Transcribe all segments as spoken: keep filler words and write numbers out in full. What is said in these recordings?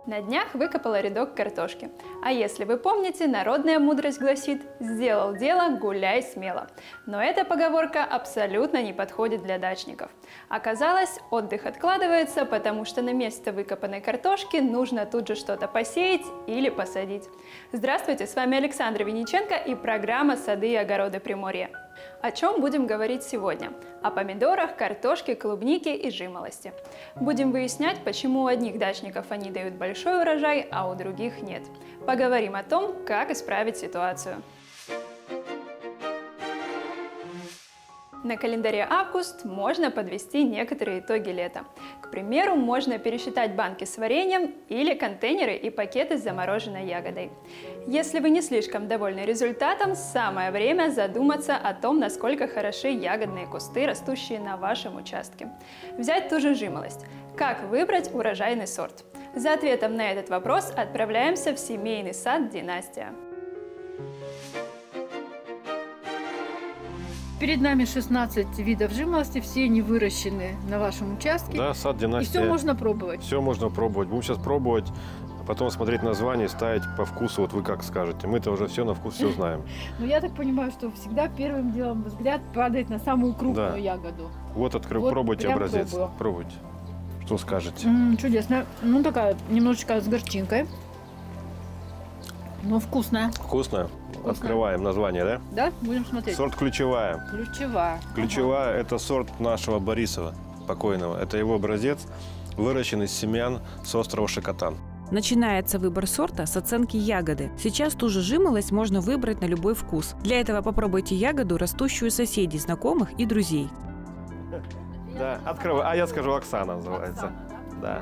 На днях выкопала рядок картошки. А если вы помните, народная мудрость гласит: «Сделал дело, гуляй смело». Но эта поговорка абсолютно не подходит для дачников. Оказалось, отдых откладывается, потому что на место выкопанной картошки нужно тут же что-то посеять или посадить. Здравствуйте, с вами Александра Винниченко и программа «Сады и огороды Приморья». О чем будем говорить сегодня? О помидорах, картошке, клубнике и жимолости. Будем выяснять, почему у одних дачников они дают большой урожай, а у других нет. Поговорим о том, как исправить ситуацию. На календаре август можно подвести некоторые итоги лета. К примеру, можно пересчитать банки с вареньем или контейнеры и пакеты с замороженной ягодой. Если вы не слишком довольны результатом, самое время задуматься о том, насколько хороши ягодные кусты, растущие на вашем участке. Взять ту же жимолость. Как выбрать урожайный сорт? За ответом на этот вопрос отправляемся в семейный сад «Династия». Перед нами шестнадцать видов жимолости, все они выращены на вашем участке. Да, сад «Династия». И все можно пробовать. Все можно пробовать. Будем сейчас пробовать, а потом смотреть название, ставить по вкусу. Вот вы как скажете. Мы-то уже все на вкус все знаем. Но я так понимаю, что всегда первым делом взгляд падает на самую крупную Да. ягоду. Вот открыл, Вот пробуйте прям образец. пробую. Пробуйте. Что скажете? М, чудесно. Ну, такая немножечко с горчинкой. Но вкусная. Вкусно? Открываем название, да? Да? Будем смотреть. Сорт «Ключевая». Ключевая. «Ключевая» – это сорт нашего Борисова, покойного. Это его образец, выращен из семян с острова Шикотан. Начинается выбор сорта с оценки ягоды. Сейчас ту же жимолость можно выбрать на любой вкус. Для этого попробуйте ягоду, растущую у соседей, знакомых и друзей. Да, открывай. А я скажу, Оксана называется. Да.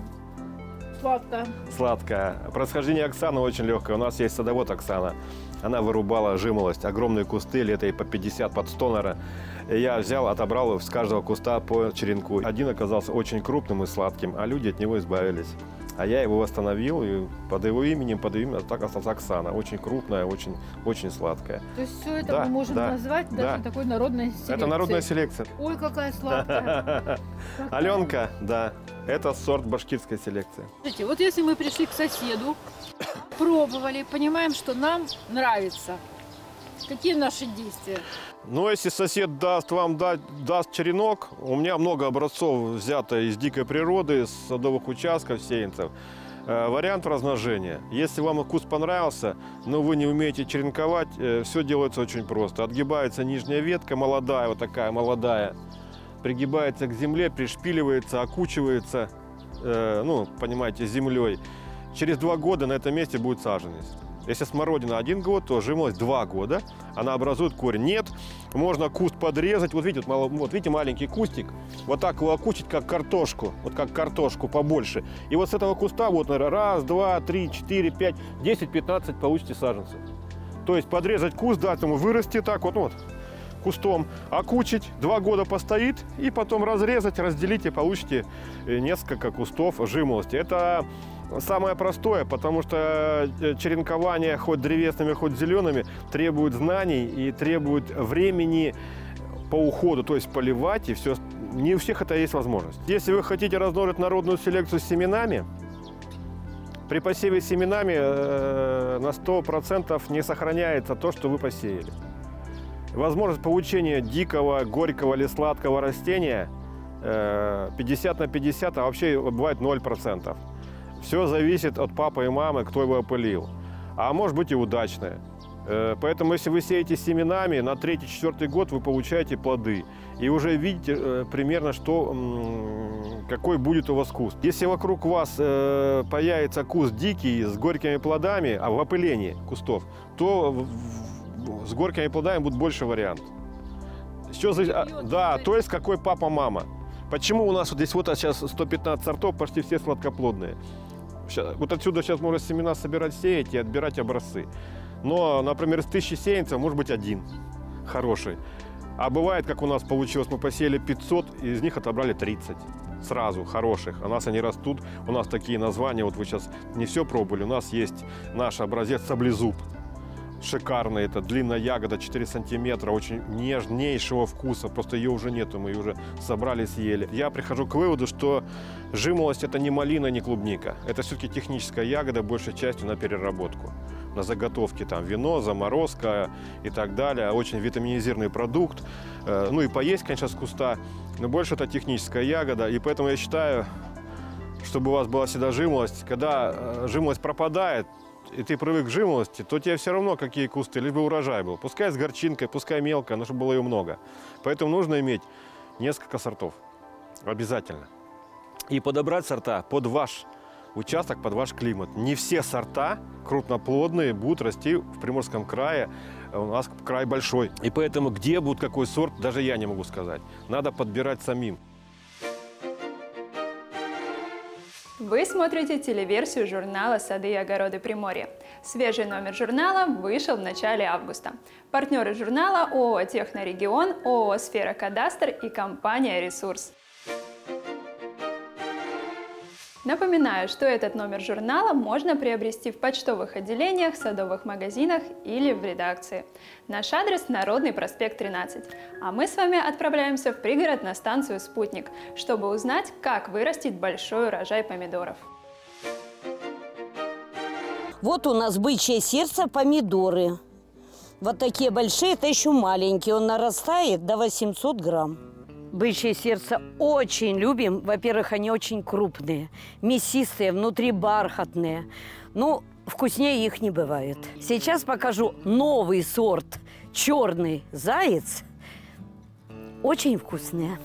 Сладкая. Сладкая. Происхождение Оксаны очень легкое. У нас есть садовод Оксана. Она вырубала жимолость, огромные кусты, лето и по пятьдесят, под сто, наверное. И я взял, отобрал с каждого куста по черенку. Один оказался очень крупным и сладким, а люди от него избавились. А я его восстановил, и под его именем, под именем, так осталась Оксана. Очень крупная, очень, очень сладкая. То есть все это Да, мы можем да, назвать да. даже такой народной селекцией. Это народная селекция. Ой, какая сладкая. Аленка, да, это сорт башкирской селекции. Смотрите, вот если мы пришли к соседу, пробовали, понимаем, что нам нравится. Какие наши действия? Ну, если сосед даст вам дать, даст черенок, у меня много образцов взято из дикой природы, с садовых участков, сеянцев. Э, вариант размножения. Если вам вкус понравился, но вы не умеете черенковать, э, все делается очень просто. Отгибается нижняя ветка, молодая, вот такая молодая, пригибается к земле, пришпиливается, окучивается, э, ну, понимаете, землей. Через два года на этом месте будет саженец. Если смородина один год, то жимолость два года, она образует корень. Нет, можно куст подрезать. Вот видите, вот, вот видите маленький кустик, вот так его окучить, как картошку, вот как картошку побольше. И вот с этого куста, вот, наверное, раз, два, три, четыре, пять, десять, пятнадцать получите саженцев. То есть подрезать куст, дать ему вырасти так вот, вот, кустом, окучить, два года постоит, и потом разрезать, разделить, и получите несколько кустов жимолости. Это самое простое, потому что черенкование хоть древесными, хоть зелеными требует знаний и требует времени по уходу, то есть поливать и все. Не у всех это есть возможность. Если вы хотите размножить народную селекцию с семенами, при посеве семенами э, на сто процентов не сохраняется то, что вы посеяли. Возможность получения дикого, горького или сладкого растения э, пятьдесят на пятьдесят, а вообще бывает ноль процентов. Все зависит от папы и мамы, кто его опылил. А может быть и удачное. Поэтому, если вы сеете семенами, на третий-четвертый год вы получаете плоды. И уже видите примерно, что, какой будет у вас куст. Если вокруг вас появится куст дикий с горькими плодами, а в опылении кустов, то с горькими плодами будет больше вариантов. Что за... Да, то есть какой папа-мама. Почему у нас вот здесь вот сейчас сто пятнадцать сортов, почти все сладкоплодные. Сейчас, вот отсюда сейчас можно семена собирать, сеять и отбирать образцы. Но, например, из тысячи сеянцев может быть один хороший. А бывает, как у нас получилось, мы посеяли пятьсот, и из них отобрали тридцать. Сразу хороших. У нас они растут, у нас такие названия, вот вы сейчас не все пробовали, у нас есть наш образец саблезуб. шикарный. Это длинная ягода, четыре сантиметра, очень нежнейшего вкуса. Просто ее уже нету, мы ее уже собрали, съели. Я прихожу к выводу, что жимолость – это не малина, не клубника. Это все-таки техническая ягода, большей частью на переработку. На заготовки там вино, заморозка и так далее. Очень витаминизированный продукт. Ну и поесть, конечно, с куста. Но больше это техническая ягода. И поэтому я считаю, чтобы у вас была всегда жимолость. Когда жимолость пропадает, и ты привык к жимолости, то тебе все равно какие кусты, лишь бы урожай был. Пускай с горчинкой, пускай мелко, но чтобы было ее много. Поэтому нужно иметь несколько сортов. Обязательно. И подобрать сорта под ваш участок, под ваш климат. Не все сорта крупноплодные будут расти в Приморском крае. У нас край большой. И поэтому где будет какой сорт, даже я не могу сказать. Надо подбирать самим. Вы смотрите телеверсию журнала «Сады и огороды Приморья». Свежий номер журнала вышел в начале августа. Партнеры журнала ООО «Технорегион», ООО «Сфера Кадастр» и компания «Ресурс». Напоминаю, что этот номер журнала можно приобрести в почтовых отделениях, садовых магазинах или в редакции. Наш адрес – Народный проспект тринадцать. А мы с вами отправляемся в пригород на станцию «Спутник», чтобы узнать, как вырастить большой урожай помидоров. Вот у нас бычье сердце, помидоры. Вот такие большие, это еще маленькие. Он нарастает до восьмисот грамм. Бычье сердце очень любим. Во-первых, они очень крупные, мясистые, внутри бархатные. Ну, вкуснее их не бывает. Сейчас покажу новый сорт черный заяц. Очень вкусные.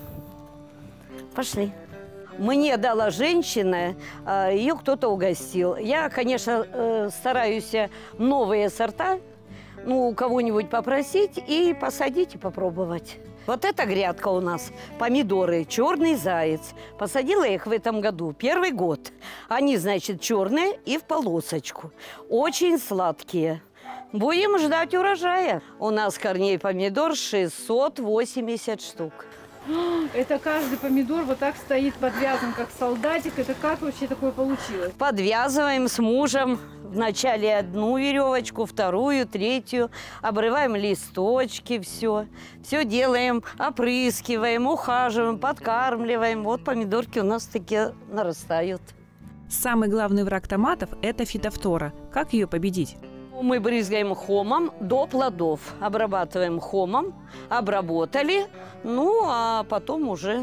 Пошли. Мне дала женщина, ее кто-то угостил. Я, конечно, стараюсь новые сорта, ну, у кого-нибудь попросить и посадить и попробовать. Вот эта грядка у нас, помидоры, черный заяц. Посадила их в этом году, первый год. Они, значит, черные и в полосочку. Очень сладкие. Будем ждать урожая. У нас корней помидор шестьсот восемьдесят штук. Это каждый помидор вот так стоит подвязан, как солдатик. Это как вообще такое получилось? Подвязываем с мужем. Вначале одну веревочку, вторую, третью. Обрываем листочки, все. Все делаем, опрыскиваем, ухаживаем, подкармливаем. Вот помидорки у нас такие нарастают. Самый главный враг томатов – это фитофтора. Как ее победить? Мы брызгаем хомом до плодов. Обрабатываем хомом, обработали. Ну, а потом уже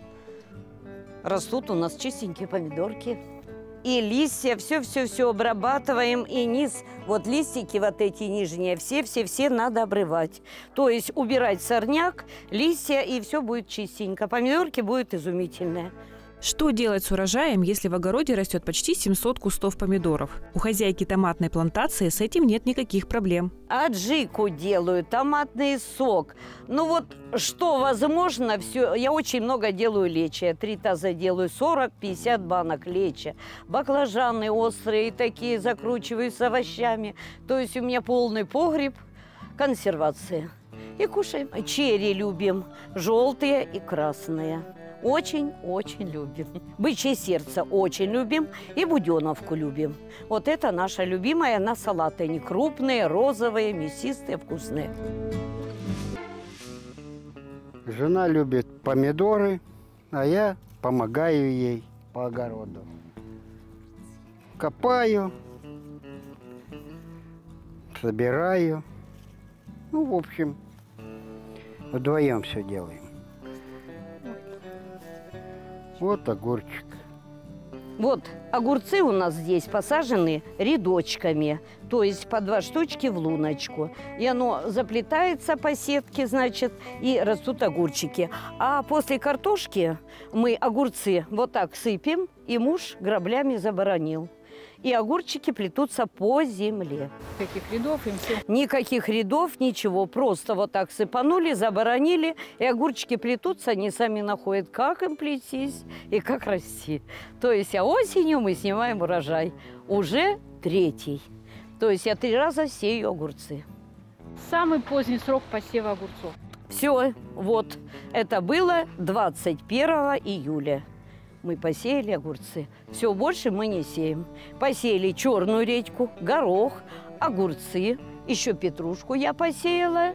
растут у нас чистенькие помидорки. И листья, все-все-все обрабатываем, и низ, вот листики вот эти нижние, все-все-все надо обрывать. То есть убирать сорняк, листья, и все будет чистенько. Помидорки будут изумительные. Что делать с урожаем, если в огороде растет почти семьсот кустов помидоров? У хозяйки томатной плантации с этим нет никаких проблем. Аджику делаю, томатный сок. Ну вот, что возможно, все. Я очень много делаю лечи. Три таза делаю, сорок-пятьдесят банок лечи. Баклажаны острые такие закручиваю с овощами. То есть у меня полный погреб консервации. И кушаем. Черри любим, желтые и красные. Очень-очень любим. Бычье сердце очень любим и буденовку любим. Вот это наша любимая на салаты. Они крупные, розовые, мясистые, вкусные. Жена любит помидоры, а я помогаю ей по огороду. Копаю, собираю. Ну, в общем, вдвоем все делаем. Вот огурчик. Вот огурцы у нас здесь посажены рядочками, то есть по два штучки в луночку. И оно заплетается по сетке, значит, и растут огурчики. А после картошки мы огурцы вот так сыпем, и муж граблями заборонил. И огурчики плетутся по земле. Каких рядов им все? Никаких рядов, ничего. Просто вот так сыпанули, заборонили, и огурчики плетутся, они сами находят, как им плестись и как расти. То есть, а осенью мы снимаем урожай. Уже третий. То есть я три раза сею огурцы. Самый поздний срок посева огурцов. Все, вот, это было двадцать первого июля. Мы посеяли огурцы. Все, больше мы не сеем. Посеяли черную редьку, горох, огурцы Еще петрушку я посеяла.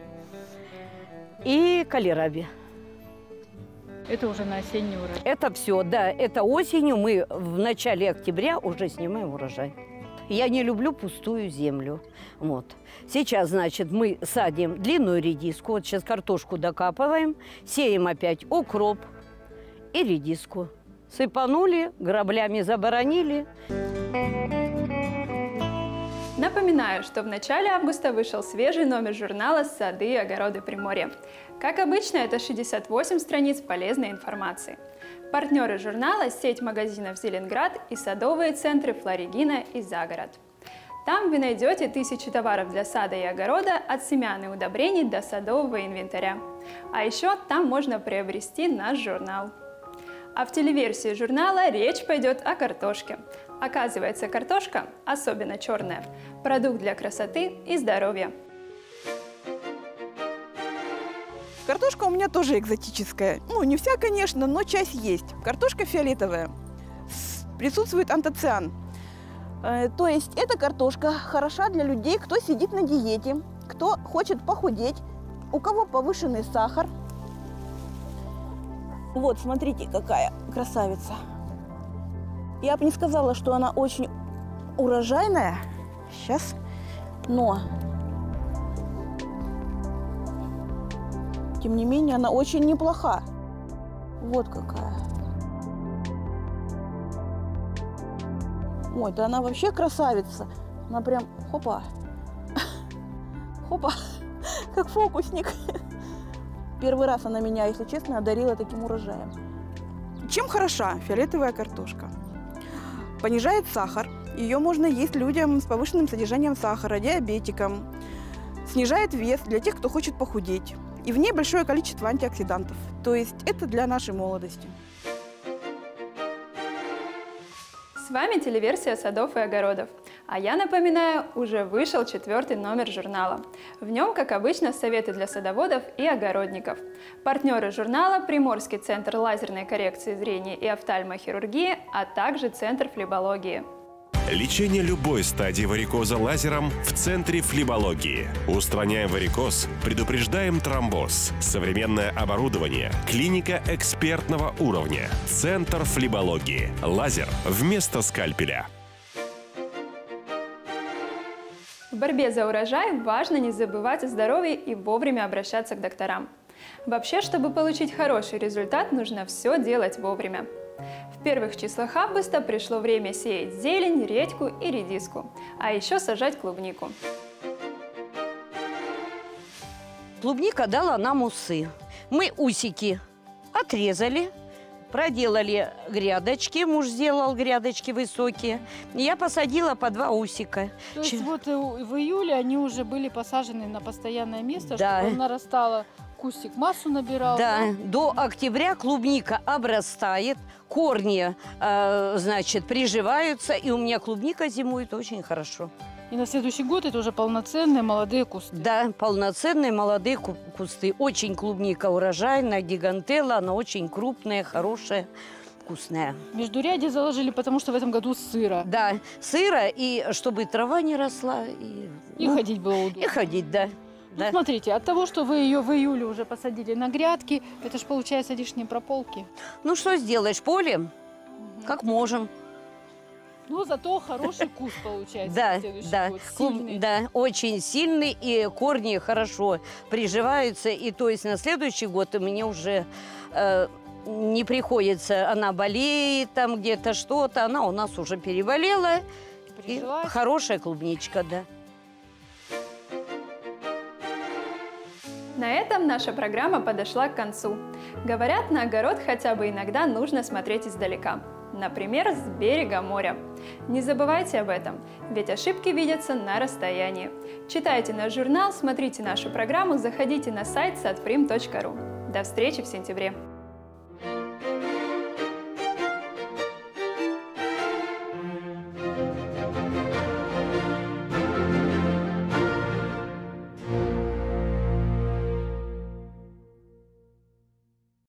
И калераби. Это уже на осенний урожай. Это все, да. Это осенью мы в начале октября уже снимаем урожай. Я не люблю пустую землю. Вот. Сейчас, значит, мы садим длинную редиску. Вот сейчас картошку докапываем. Сеем опять укроп и редиску. Сыпанули, граблями заборонили. Напоминаю, что в начале августа вышел свежий номер журнала «Сады и огороды Приморья». Как обычно, это шестьдесят восемь страниц полезной информации. Партнеры журнала – сеть магазинов «Зеленград» и садовые центры «Флоригина» и «Загород». Там вы найдете тысячи товаров для сада и огорода, от семян и удобрений до садового инвентаря. А еще там можно приобрести наш журнал. А в телеверсии журнала речь пойдет о картошке. Оказывается, картошка, особенно черная, продукт для красоты и здоровья. Картошка у меня тоже экзотическая. Ну, не вся, конечно, но часть есть. Картошка фиолетовая. Присутствует антоциан. Э, то есть эта картошка хороша для людей, кто сидит на диете, кто хочет похудеть, у кого повышенный сахар. Вот, смотрите, какая красавица. Я бы не сказала, что она очень урожайная. Сейчас. Но, тем не менее, она очень неплоха. Вот какая. Ой, да она вообще красавица. Она прям, хопа. Хопа, как фокусник. Первый раз она меня, если честно, одарила таким урожаем. Чем хороша фиолетовая картошка? Понижает сахар. Ее можно есть людям с повышенным содержанием сахара, диабетикам. Снижает вес для тех, кто хочет похудеть. И в ней большое количество антиоксидантов. То есть это для нашей молодости. С вами телеверсия садов и огородов. А я напоминаю, уже вышел четвертый номер журнала. В нем, как обычно, советы для садоводов и огородников. Партнеры журнала – Приморский центр лазерной коррекции зрения и офтальмохирургии, а также Центр флебологии. Лечение любой стадии варикоза лазером в Центре флебологии. Устраняем варикоз, предупреждаем тромбоз. Современное оборудование. Клиника экспертного уровня. Центр флебологии. Лазер вместо скальпеля. В борьбе за урожай важно не забывать о здоровье и вовремя обращаться к докторам. Вообще, чтобы получить хороший результат, нужно все делать вовремя. В первых числах августа пришло время сеять зелень, редьку и редиску, а еще сажать клубнику. Клубника дала нам усы. Мы усики отрезали, проделали грядочки. Муж сделал грядочки высокие. Я посадила по два усика. То есть Ч... вот в июле они уже были посажены на постоянное место, да. Чтобы нарастала, кустик массу набирал. Да, да? До октября клубника обрастает, корни, э, значит, приживаются, и у меня клубника зимует очень хорошо. И на следующий год это уже полноценные молодые кусты. Да, полноценные молодые кусты. Очень клубника урожайная, гигантелла, она очень крупная, хорошая, вкусная. Междурядье заложили, потому что в этом году сыро. Да, сыро, и чтобы трава не росла. И, и ну, ходить было удобно. И ходить, да. Ну, да. Смотрите, от того, что вы ее в июле уже посадили на грядки, это ж получается лишние прополки. Ну, что сделаешь, полем, угу. Как можем. Ну, зато хороший куст получается. Да, в следующий да, год. Сильный. Да, очень сильный, и корни хорошо приживаются. И то есть на следующий год мне уже э, не приходится, она болеет там где-то что-то, она у нас уже переболела. И хорошая клубничка, да. На этом наша программа подошла к концу. Говорят, на огород хотя бы иногда нужно смотреть издалека. Например, с берега моря. Не забывайте об этом, ведь ошибки видятся на расстоянии. Читайте наш журнал, смотрите нашу программу, заходите на сайт садприм точка ру. До встречи в сентябре!